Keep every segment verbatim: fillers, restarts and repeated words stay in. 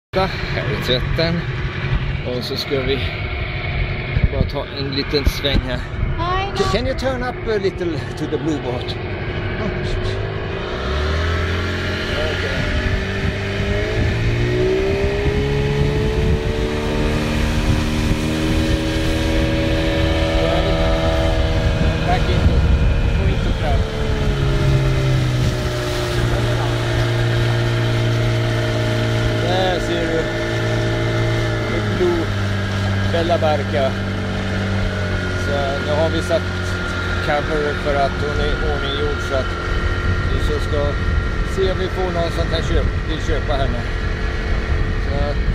Här är tvätten. Och så ska vi bara ta en liten sväng här. Can you turn up a little to the blue boat? Back into, go into crowd. Där ser du Blue Bella Barca. Så nu har vi satt cover för att hon är ordninggjord, så att vi så ska se om vi får någon som kan köpa, vill köpa henne. Så att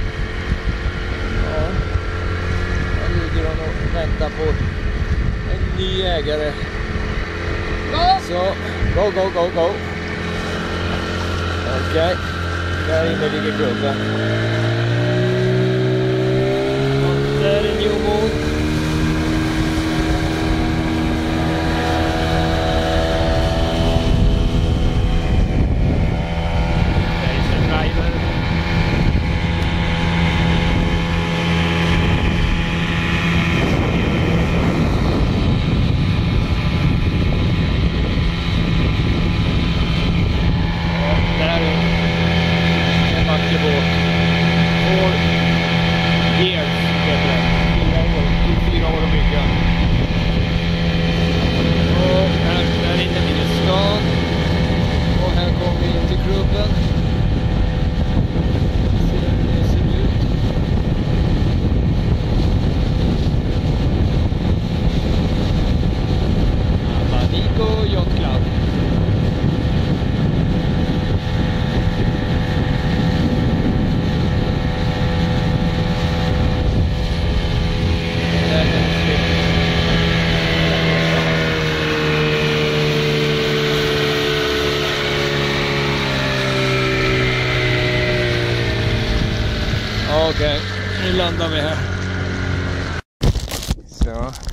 ja, här ligger hon och väntar på en ny ägare. Så go go go go. Okej, okay. Där inne ligger klubben. Och där är New Moon. Okej, okay, nu landar vi här. Så.